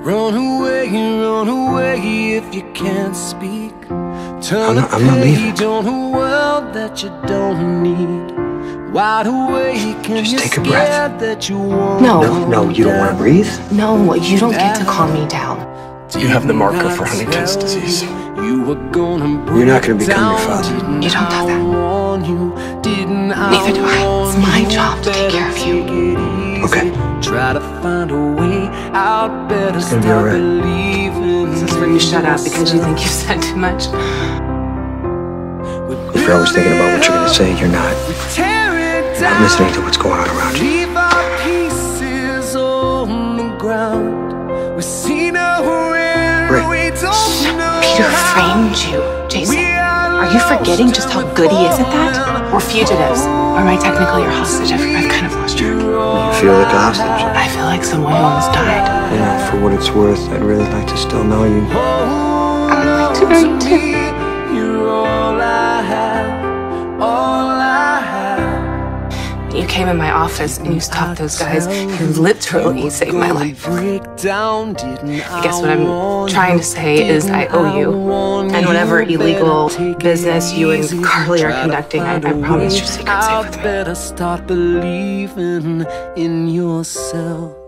Run away if you can't speak. Turn I'm not leaving. on a world that you don't need. Wide awake and Just you're take a breath. scared that you won't. No, you don't want to breathe? No, you don't get to calm me down. You have the marker for Huntington's disease. You're not going to become your father. You don't know that. Neither do I. It's my job to take care of you. Okay. Try to find a way out, better It's gonna be all right. Is this where you shut up because you think you've said too much? If you're always thinking about what you're going to say, you're not. You're not listening to what's going on around you. Leave our pieces on the ground. We see nowhere. Britt. We don't know. Peter framed you, Jason. Are you forgetting just how good he is at that? We're fugitives. Or am I technically your hostage? I've kind of lost track. You feel like a hostage? I feel like someone who almost died. You know, for what it's worth, I'd really like to still know you. I'd like to know you too. You're all I have, all I have. You came in my office and you stopped those guys. You literally saved my life. I guess what I'm trying to say is I owe you. And whatever illegal business you and Carly are conducting, I promise your secret's safe with me. Better start believing in yourself.